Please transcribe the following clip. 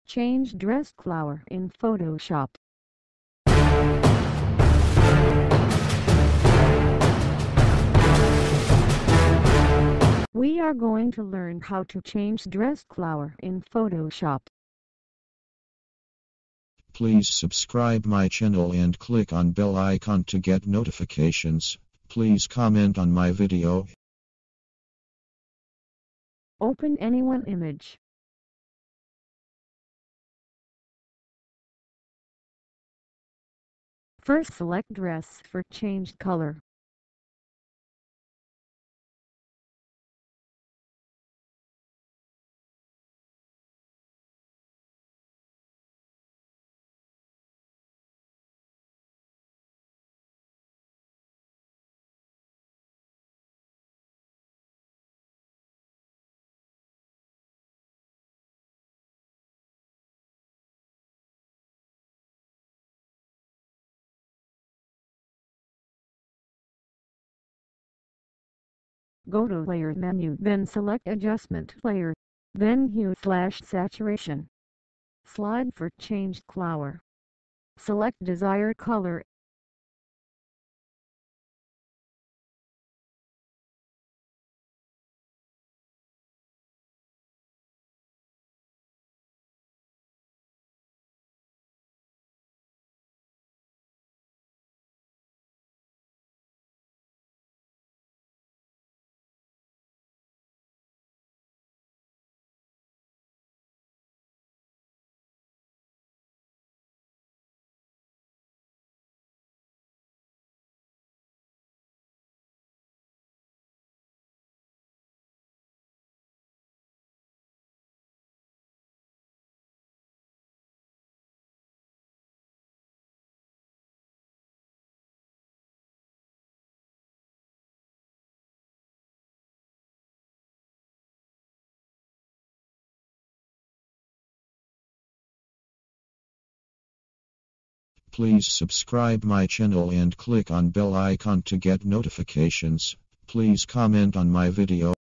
Change dress clour in Photoshop. We are going to learn how to change dress clour in Photoshop. Please subscribe my channel and click on bell icon to get notifications. Please comment on my video. Open any one image. First select dress for changed color. Go to Layer menu, then select Adjustment Layer, then Hue/Saturation. Slide for changed clour. Select desired color. Please subscribe my channel and click on bell icon to get notifications. Please comment on my video.